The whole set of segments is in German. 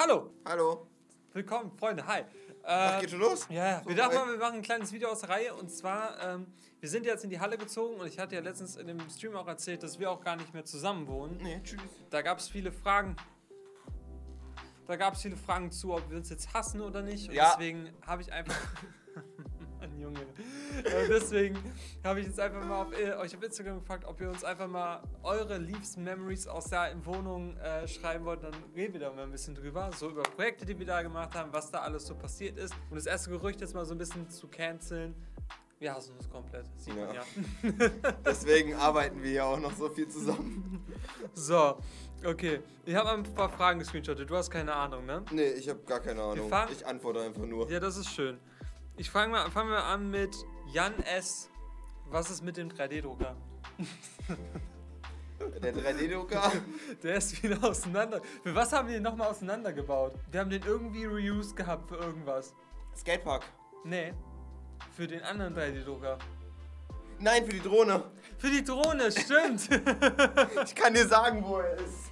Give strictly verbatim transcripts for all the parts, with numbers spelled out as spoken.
Hallo! Hallo! Willkommen, Freunde, hi! Ach, geht schon los? Ja, ja. So Wir dachten weit? mal, wir machen ein kleines Video aus der Reihe. Und zwar, ähm, wir sind jetzt in die Halle gezogen und ich hatte ja letztens in dem Stream auch erzählt, dass wir auch gar nicht mehr zusammen wohnen. Nee, tschüss. Da gab es viele Fragen. Da gab es viele Fragen zu, ob wir uns jetzt hassen oder nicht. Und Ja. deswegen habe ich einfach... Mann, Junge. Äh, deswegen habe ich jetzt einfach mal auf, äh, euch auf Instagram gefragt, ob ihr uns einfach mal eure liebsten Memories aus der Wohnung äh, schreiben wollt. Dann reden wir da mal ein bisschen drüber. So über Projekte, die wir da gemacht haben, was da alles so passiert ist. Und das erste Gerücht jetzt mal so ein bisschen zu canceln. Wir hassen uns komplett. Sieht man ja. Deswegen arbeiten wir ja auch noch so viel zusammen. So, okay. Ich habe ein paar Fragen gescreenshottet. Du hast keine Ahnung, ne? Nee, ich habe gar keine Ahnung. fangen- Ich antworte einfach nur. Ja, das ist schön. Ich fange mal, fangen wir an mit Jan S. Was ist mit dem drei D-Drucker? Der drei D-Drucker? Der ist wieder auseinander. Für was haben wir den nochmal auseinandergebaut? Wir haben den irgendwie reused gehabt für irgendwas. Skatepark. Nee, für den anderen drei D-Drucker. Nein, für die Drohne. Für die Drohne, stimmt. Ich kann dir sagen, wo er ist.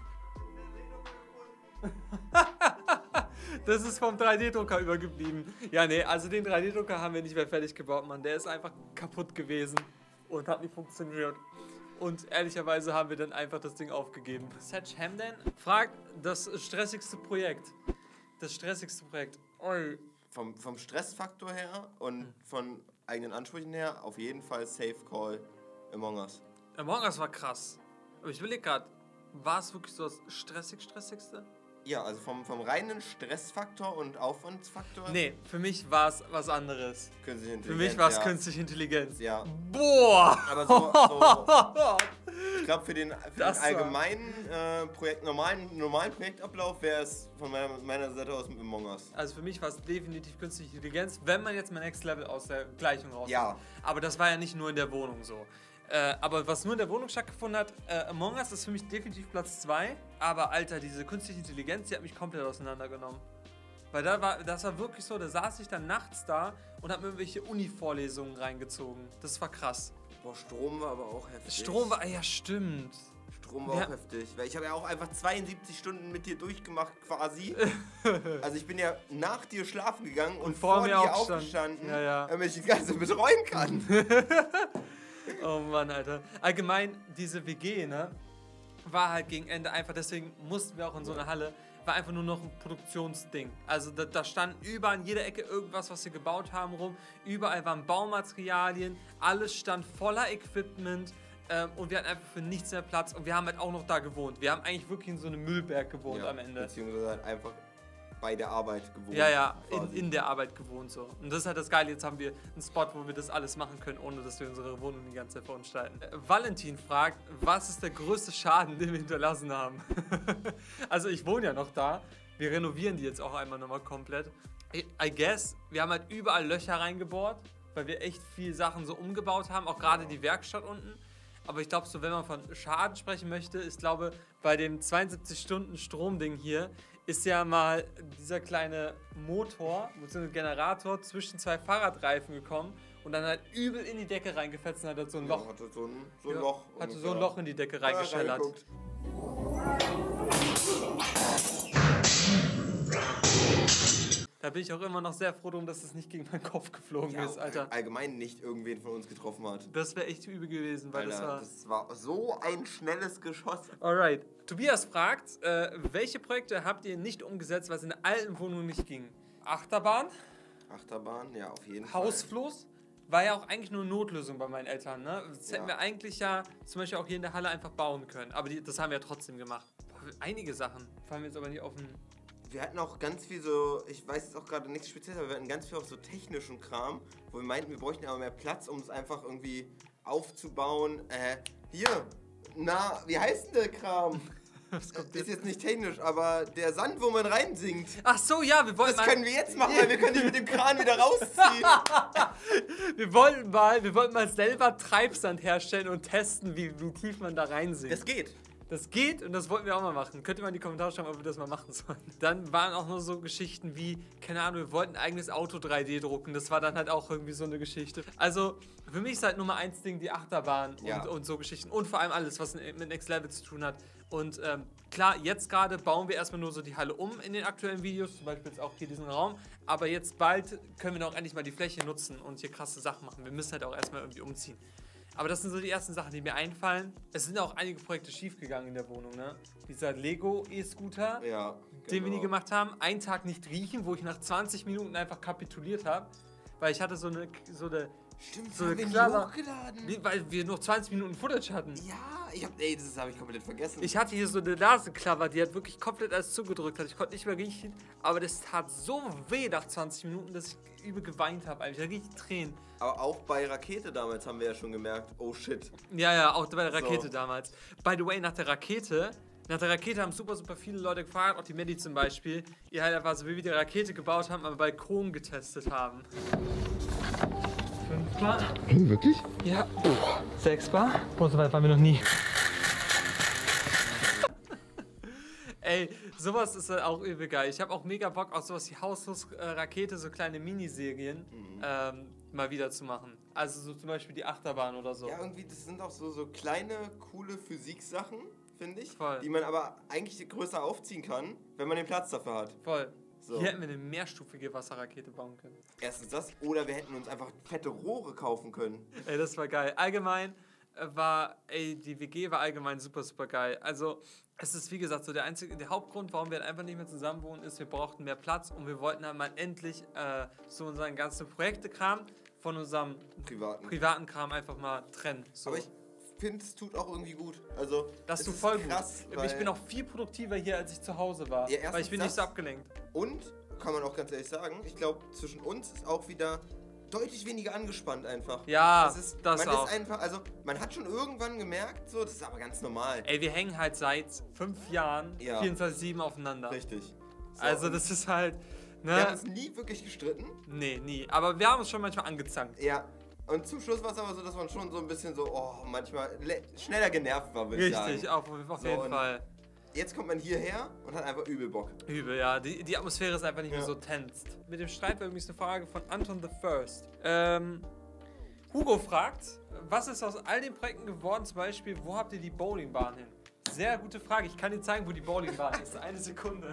Das ist vom drei D-Drucker übergeblieben. Ja, nee, also den drei D-Drucker haben wir nicht mehr fertig gebaut, Mann. Der ist einfach kaputt gewesen und hat nicht funktioniert. Und ehrlicherweise haben wir dann einfach das Ding aufgegeben. Setch Hamden fragt das stressigste Projekt. Das stressigste Projekt. Oi. Vom, vom Stressfaktor her und von eigenen Ansprüchen her auf jeden Fall Safe Call Among Us. Among Us war krass. Aber ich überlege gerade, war es wirklich so das stressig stressigste? Ja, also vom, vom reinen Stressfaktor und Aufwandsfaktor. Nee, für mich war es was anderes. Künstliche Intelligenz. Für mich war es ja. künstliche Intelligenz. Ja. Boah! Aber so, so ich glaube, für den, für den Das war- allgemeinen äh, Projekt, normalen, normalen Projektablauf wäre es von meiner, meiner Seite aus mit Among Us. Also für mich war es definitiv künstliche Intelligenz, wenn man jetzt mal Next Level aus der Gleichung raus. Ja. Aber das war ja nicht nur in der Wohnung so. Äh, aber was nur in der Wohnung stattgefunden hat, äh, Among Us ist für mich definitiv Platz zwei. Aber Alter, diese künstliche Intelligenz, die hat mich komplett auseinandergenommen. Weil da war, das war wirklich so, da saß ich dann nachts da und hab mir irgendwelche Uni-Vorlesungen reingezogen. Das war krass. Boah, Strom war aber auch heftig. Strom war, ja stimmt. Strom war Ja. auch heftig. Weil ich habe ja auch einfach zweiundsiebzig Stunden mit dir durchgemacht quasi. Also ich bin ja nach dir schlafen gegangen und, vor vor, mir dir aufgestanden. aufgestanden, Ja, ja. damit ich das Ganze betreuen kann. Oh Mann, Alter. Allgemein, diese W G, ne, war halt gegen Ende einfach, deswegen mussten wir auch in so eine Halle, war einfach nur noch ein Produktionsding. Also da, da stand überall in jeder Ecke irgendwas, was wir gebaut haben, rum. Überall waren Baumaterialien, alles stand voller Equipment ähm, und wir hatten einfach für nichts mehr Platz und wir haben halt auch noch da gewohnt. Wir haben eigentlich wirklich in so einem Müllberg gewohnt am Ende. Beziehungsweise halt einfach bei der Arbeit gewohnt. Ja, ja, in, quasi. in der Arbeit gewohnt so. Und das ist halt das Geile, jetzt haben wir einen Spot, wo wir das alles machen können, ohne dass wir unsere Wohnung die ganze Zeit verunstalten. Äh, Valentin fragt, was ist der größte Schaden, den wir hinterlassen haben? Also ich wohne ja noch da, wir renovieren die jetzt auch einmal nochmal komplett. I, I guess, wir haben halt überall Löcher reingebohrt, weil wir echt viel Sachen so umgebaut haben, auch gerade die Werkstatt unten. Aber ich glaube, so wenn man von Schaden sprechen möchte, ist glaube bei dem zweiundsiebzig Stunden Stromding hier, ist ja mal dieser kleine Motor, so ein Generator zwischen zwei Fahrradreifen gekommen und dann halt übel in die Decke reingefetzt und hat halt so ein Ja, Loch, hatte so ein, so ein ja, Loch. hatte so ungefähr. ein Loch in die Decke Ja, reingeschellert. reingeguckt. Da bin ich auch immer noch sehr froh drum, dass es nicht gegen meinen Kopf geflogen Ja, ist, Alter. allgemein nicht irgendwen von uns getroffen hat. Das wäre echt übel gewesen, weil Alter, das war... das war so ein schnelles Geschoss. Alright. Tobias fragt, äh, welche Projekte habt ihr nicht umgesetzt, was in der alten Wohnung nicht ging? Achterbahn, Achterbahn, ja, auf jeden Hausfluss, war ja auch eigentlich nur eine Notlösung bei meinen Eltern, ne? Das hätten Ja. wir eigentlich ja zum Beispiel auch hier in der Halle einfach bauen können. Aber die, das haben wir ja trotzdem gemacht. Boah, einige Sachen fallen mir jetzt aber nicht auf den... Fall. Wir hatten auch ganz viel so, ich weiß jetzt auch gerade nichts Spezielles, aber wir hatten ganz viel auch so technischen Kram, wo wir meinten, wir bräuchten aber mehr Platz, um es einfach irgendwie aufzubauen. Äh, hier, na, wie heißt denn der Kram? Was kommt Ist jetzt? jetzt nicht technisch, aber der Sand, wo man reinsinkt. Ach so, ja, wir wollten Das können wir jetzt machen, weil wir können dich mit dem Kran wieder rausziehen. wir wollten mal, wir wollten mal selber Treibsand herstellen und testen, wie, wie tief man da reinsinkt. Das geht. Das geht und das wollten wir auch mal machen. Könnt ihr mal in die Kommentare schreiben, ob wir das mal machen sollen. Dann waren auch noch so Geschichten wie, keine Ahnung, wir wollten ein eigenes Auto drei D drucken. Das war dann halt auch irgendwie so eine Geschichte. Also für mich ist halt Nummer eins Ding die Achterbahn Ja. und, und so Geschichten. Und vor allem alles, was mit Next Level zu tun hat. Und ähm, klar, jetzt gerade bauen wir erstmal nur so die Halle um in den aktuellen Videos. Zum Beispiel jetzt auch hier diesen Raum. Aber jetzt bald können wir noch endlich mal die Fläche nutzen und hier krasse Sachen machen. Wir müssen halt auch erstmal irgendwie umziehen. Aber das sind so die ersten Sachen, die mir einfallen. Es sind auch einige Projekte schiefgegangen in der Wohnung, ne? Dieser Lego E-Scooter, Ja, den wir nie genau. gemacht haben. Einen Tag nicht riechen, wo ich nach zwanzig Minuten einfach kapituliert habe. Weil ich hatte so eine, so eine, Stimmt, so haben eine wir nie Klammer- hochgeladen. wie- weil wir nur zwanzig Minuten Footage hatten. Ja, ich hab, ey, das habe ich komplett vergessen. Ich hatte hier so eine Nasenklapper, die hat wirklich komplett alles zugedrückt hat. Ich konnte nicht mehr riechen, aber das tat so weh nach zwanzig Minuten, dass ich übel geweint habe. Ich hatte richtig Tränen. Aber auch bei Rakete damals haben wir ja schon gemerkt, oh shit. Ja, ja, auch bei der Rakete So. damals. By the way, nach der Rakete, nach der Rakete haben super, super viele Leute gefragt, auch die Medi zum Beispiel, ihr halt einfach so, wie wir die Rakete gebaut haben, am Balkon getestet haben. Fünf Bar. Hm, wirklich? Ja. Sechs Bar. Boah, so weit waren wir noch nie. Ey, sowas ist halt auch übel geil. Ich habe auch mega Bock auf sowas wie Hauslos-Rakete, so kleine Miniserien Mhm. ähm, mal wieder zu machen. Also so zum Beispiel die Achterbahn oder so. Ja, irgendwie, das sind auch so, so kleine, coole Physiksachen, finde ich. Voll. Die man aber eigentlich größer aufziehen kann, wenn man den Platz dafür hat. Voll. So. Hier hätten wir eine mehrstufige Wasserrakete bauen können. Erstens das, oder wir hätten uns einfach fette Rohre kaufen können. Ey, das war geil. Allgemein äh, war, ey, die W G war allgemein super, super geil. Also, es ist wie gesagt so der einzige, der Hauptgrund, warum wir halt einfach nicht mehr zusammen wohnen, ist, wir brauchten mehr Platz und wir wollten dann mal endlich äh, so unseren ganzen Projektekram von unserem Privaten. privaten Kram einfach mal trennen. So. Aber ich finde, es tut auch irgendwie gut. Also, das es tut ist voll krass, gut. weil- Ich bin auch viel produktiver hier, als ich zu Hause war. Ja, erstens weil ich bin nicht das. so abgelenkt. Und, kann man auch ganz ehrlich sagen, ich glaube, zwischen uns ist auch wieder deutlich weniger angespannt einfach. Ja, das ist, das man auch. ist einfach, also man hat schon irgendwann gemerkt, so, das ist aber ganz normal. Ey, wir hängen halt seit fünf Jahren Ja. vierundzwanzig sieben aufeinander. Richtig. So, Also und das ist halt, ne? wir haben uns nie wirklich gestritten. Nee, nie. Aber wir haben uns schon manchmal angezankt. Ja. Und zum Schluss war es aber so, dass man schon so ein bisschen so, oh, manchmal le- schneller genervt war, würde ich sagen. Richtig, auf, auf So, jeden und- Fall. Jetzt kommt man hierher und hat einfach übel Bock. Übel, ja. Die, die Atmosphäre ist einfach nicht mehr Ja. so tense. Mit dem Streit war übrigens eine Frage von Anton the First. Ähm, Hugo fragt, was ist aus all den Projekten geworden? Zum Beispiel, wo habt ihr die Bowlingbahn hin? Sehr gute Frage. Ich kann dir zeigen, wo die Bowlingbahn ist. Eine Sekunde.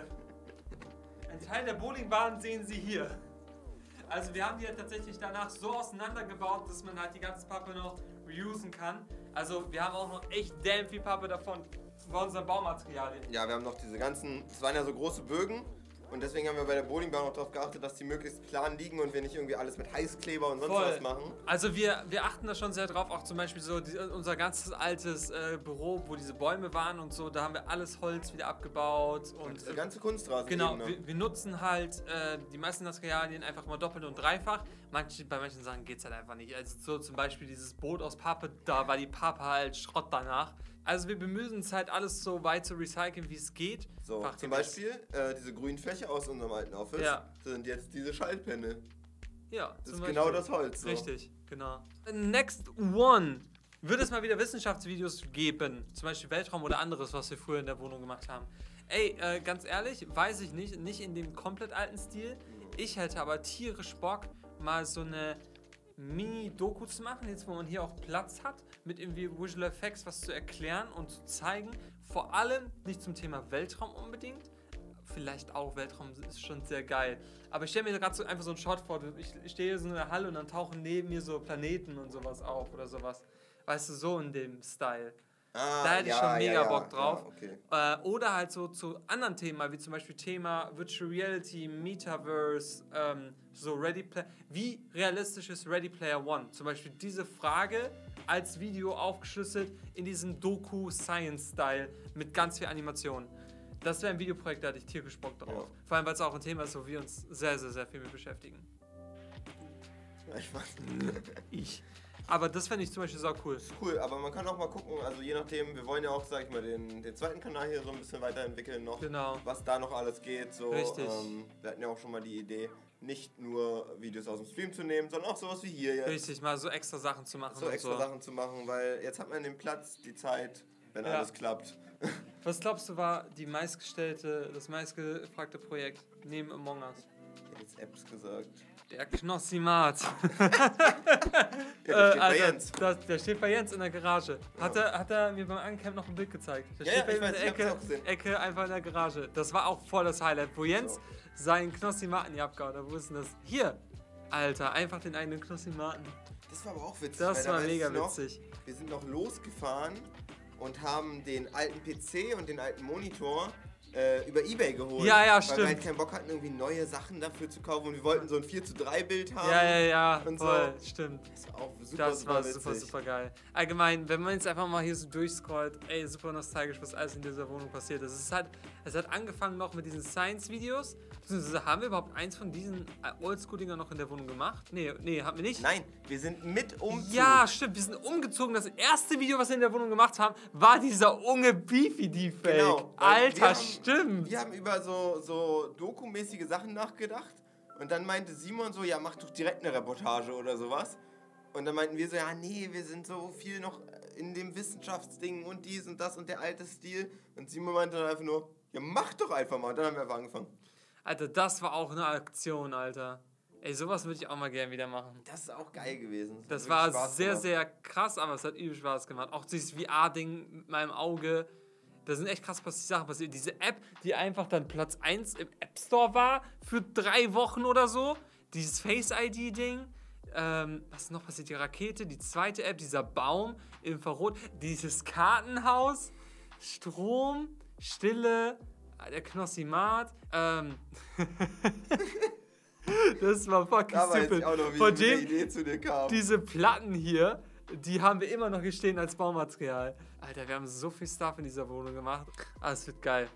Ein Teil der Bowlingbahn sehen Sie hier. Also wir haben die ja tatsächlich danach so auseinandergebaut, dass man halt die ganze Pappe noch reusen kann. Also wir haben auch noch echt damn viel Pappe davon bei unseren Baumaterialien. Ja, wir haben noch diese ganzen, es waren ja so große Bögen und deswegen haben wir bei der Bowlingbahn auch darauf geachtet, dass die möglichst plan liegen und wir nicht irgendwie alles mit Heißkleber und sonst Voll. was machen. Also wir, wir achten da schon sehr drauf, auch zum Beispiel so die, unser ganzes altes äh, Büro, wo diese Bäume waren und so, da haben wir alles Holz wieder abgebaut und Diese äh, ganze Kunstrasen. genau, wir, wir nutzen halt äh, die meisten Materialien einfach mal doppelt und dreifach. Manche, bei manchen Sachen geht es halt einfach nicht. Also so zum Beispiel dieses Boot aus Pappe, da war die Pappe halt Schrott danach. Also wir bemühen uns halt alles so weit zu recyceln, wie es geht. So, zum Fachgemäß. Beispiel äh, diese Grünfläche aus unserem alten Office Ja. sind jetzt diese Schaltpenne. Ja, Das zum ist genau Beispiel. das Holz. So. Richtig, genau. Next one. Wird es mal wieder Wissenschaftsvideos geben? Zum Beispiel Weltraum oder anderes, was wir früher in der Wohnung gemacht haben. Ey, äh, ganz ehrlich, weiß ich nicht. Nicht in dem komplett alten Stil. Ich hätte aber tierisch Bock, mal so eine Mini-Doku zu machen, jetzt wo man hier auch Platz hat, mit irgendwie Visual Effects was zu erklären und zu zeigen. Vor allem nicht zum Thema Weltraum unbedingt. Vielleicht auch, Weltraum ist schon sehr geil. Aber ich stelle mir gerade so einfach so einen Shot vor. Ich, ich stehe hier so in der Halle und dann tauchen neben mir so Planeten und sowas auf oder sowas. Weißt du, so in dem Style. Ah, Da hätte ich ja, schon ja, mega ja, Bock drauf. Ja, okay. Äh, oder halt so zu anderen Themen, wie zum Beispiel Thema Virtual Reality, Metaverse, ähm, so Ready Player. Wie realistisch ist Ready Player One? Zum Beispiel diese Frage als Video aufgeschlüsselt in diesem Doku-Science-Style mit ganz viel Animation. Das wäre ein Videoprojekt, da hatte ich tierisch Bock drauf. Ja. Vor allem, weil es auch ein Thema ist, wo wir uns sehr, sehr, sehr viel mit beschäftigen. Ja, ich weiß. Ich. Aber das fände ich zum Beispiel sau cool. Cool, aber man kann auch mal gucken, also je nachdem, wir wollen ja auch, sag ich mal, den, den zweiten Kanal hier so ein bisschen weiterentwickeln noch. Genau. Was da noch alles geht. So, Richtig. Ähm, wir hatten ja auch schon mal die Idee, nicht nur Videos aus dem Stream zu nehmen, sondern auch sowas wie hier jetzt. Richtig, mal so extra Sachen zu machen. So und extra so. Sachen zu machen, weil jetzt hat man den Platz, die Zeit, wenn Ja. alles klappt. Was glaubst du war die meistgestellte, das meistgefragte Projekt neben Among Us? Ich hätte jetzt Apps gesagt. Der Knossi-Mat. Ja, der steht bei Jens. Das, der steht bei Jens in der Garage. Hat, ja. er, hat er mir beim Ancamp noch ein Bild gezeigt. Der Ja, steht ja, bei ich ihm in weiß, der ich hab's auch Ecke, gesehen. Ecke einfach in der Garage. Das war auch voll das Highlight, wo Jens So. seinen Knossi-Maten hier abgehauen hat. Wo ist denn das? Hier! Alter, einfach den eigenen Knossi-Maten. Das war aber auch witzig. Das weil da war weiß mega ich noch, witzig. Wir sind noch losgefahren und haben den alten P C und den alten Monitor äh, über Ebay geholt. Ja, ja, weil stimmt. wir halt keinen Bock hatten, irgendwie neue Sachen dafür zu kaufen und wir wollten so ein vier zu drei Bild haben. Ja, ja, ja, und voll, so. stimmt. Das war auch super, Das super war witzig. super, super geil. Allgemein, wenn man jetzt einfach mal hier so durchscrollt, ey, super nostalgisch, was alles in dieser Wohnung passiert ist. Es ist halt, es hat angefangen noch mit diesen Science-Videos. Beziehungsweise haben wir überhaupt eins von diesen Oldschool-Dingern noch in der Wohnung gemacht? Nee, nee, haben wir nicht. Nein, wir sind mit Umzug. Ja, stimmt, wir sind umgezogen. Das erste Video, was wir in der Wohnung gemacht haben, war dieser Unge Beefy-Deepfake. Genau, weil Alter, wir haben- stimmt. Wir haben über so, so dokumäßige Sachen nachgedacht und dann meinte Simon so, ja, mach doch direkt eine Reportage oder sowas. Und dann meinten wir so, ja, nee, wir sind so viel noch in dem Wissenschaftsding und dies und das und der alte Stil. Und Simon meinte dann einfach nur, ja, mach doch einfach mal. Und dann haben wir einfach angefangen. Alter, das war auch eine Aktion, Alter. Ey, sowas würde ich auch mal gerne wieder machen. Das ist auch geil gewesen. Das hat war wirklich Spaß sehr, gemacht. sehr krass, aber es hat übel Spaß gemacht. Auch dieses V R-Ding mit meinem Auge. Da sind echt krass pass- Sachen passiert. Diese App, die einfach dann Platz eins im App Store war für drei Wochen oder so. Dieses Face-I D-Ding. Ähm, was ist noch passiert? Die Rakete, die zweite App, dieser Baum, Infrarot, dieses Kartenhaus, Strom, Stille, der Knossi-Mat. Ähm, das war fucking Da weiß stupid. ich auch noch, wie Von diese dem, Idee zu dir kam. diese Platten hier, die haben wir immer noch hier stehen als Baumaterial. Alter, wir haben so viel Stuff in dieser Wohnung gemacht. Ah, es wird geil.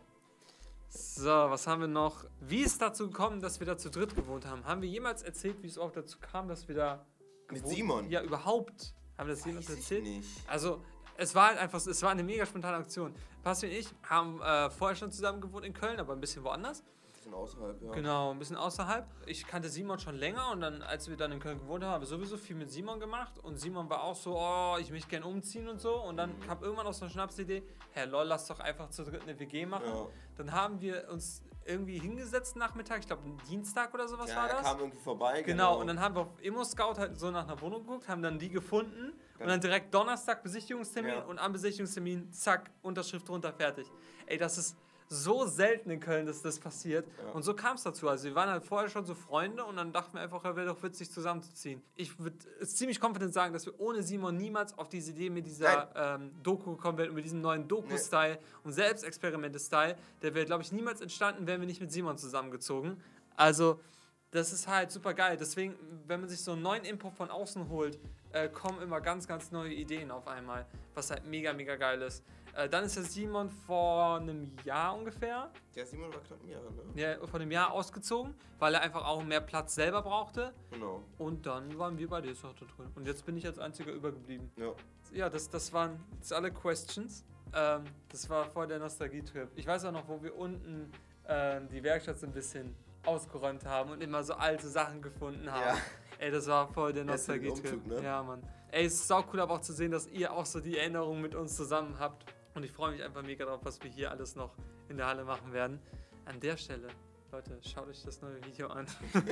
So, was haben wir noch? Wie ist es dazu gekommen, dass wir da zu dritt gewohnt haben? Haben wir jemals erzählt, wie es auch dazu kam, dass wir da Mit gewohnt- Simon? Ja, überhaupt. Haben wir das jemals Weiß ich erzählt? nicht. Also, es war halt einfach, so- es war eine mega spontane Aktion. Basti und ich haben äh, vorher schon zusammen gewohnt in Köln, aber ein bisschen woanders. Bisschen außerhalb, ja. Genau, ein bisschen außerhalb. Ich kannte Simon schon länger und dann, als wir dann in Köln gewohnt haben, haben wir sowieso viel mit Simon gemacht. Und Simon war auch so, oh, ich möchte gerne umziehen und so. Und dann kam irgendwann aus so einer Schnapsidee, Herr lol, lass doch einfach zu dritt eine W G machen. Ja. Dann haben wir uns irgendwie hingesetzt Nachmittag, ich glaube Dienstag oder sowas Ja, war er das. kam irgendwie vorbei. Genau, und dann haben wir auf Immo-Scout halt so nach einer Wohnung geguckt, haben dann die gefunden und dann direkt Donnerstag Besichtigungstermin Ja. und am Besichtigungstermin, zack, Unterschrift drunter, fertig. Ey, das ist so selten in Köln, dass das passiert. Ja. Und so kam es dazu. Also wir waren halt vorher schon so Freunde und dann dachten wir einfach, ja, wäre doch witzig zusammenzuziehen. Ich würde ziemlich confident sagen, dass wir ohne Simon niemals auf diese Idee mit dieser ähm, Doku gekommen wären, mit diesem neuen Doku-Style und Selbstexperimente-Style, der wäre, glaube ich, niemals entstanden, wären wir nicht mit Simon zusammengezogen. Also das ist halt super geil. Deswegen, wenn man sich so einen neuen Input von außen holt, äh, kommen immer ganz, ganz neue Ideen auf einmal, was halt mega, mega geil ist. Äh, dann ist der Simon vor einem Jahr ungefähr, Der Simon war knapp ein Jahr, ne? ja, vor einem Jahr ausgezogen, weil er einfach auch mehr Platz selber brauchte. Genau. Und dann waren wir beide jetzt noch da drin. Und jetzt bin ich als einziger übergeblieben. Ja. Ja, das, das waren jetzt alle Questions. Ähm, das war vor der Nostalgie-Trip. Ich weiß auch noch, wo wir unten ähm, die Werkstatt so ein bisschen ausgeräumt haben und immer so alte Sachen gefunden haben. Ja. Ey, das war voll der Jetzt für den Nostalgie-Trip. Umzug, ne? Ja, Mann. Ey, es ist sau cool, aber auch zu sehen, dass ihr auch so die Erinnerungen mit uns zusammen habt. Und ich freue mich einfach mega drauf, was wir hier alles noch in der Halle machen werden. An der Stelle, Leute, schaut euch das neue Video an.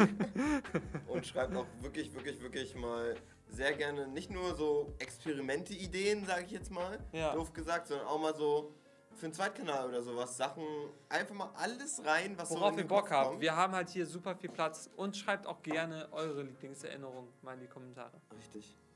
Und schreibt auch wirklich, wirklich, wirklich mal sehr gerne nicht nur so Experimente-Ideen, sage ich jetzt mal, Ja. doof gesagt, sondern auch mal so für einen Zweitkanal oder sowas, Sachen, einfach mal alles rein, was so Worauf in ihr den Bock Kopf habt. kommt. Wir haben halt hier super viel Platz und schreibt auch gerne eure Lieblingserinnerungen mal in die Kommentare. Richtig.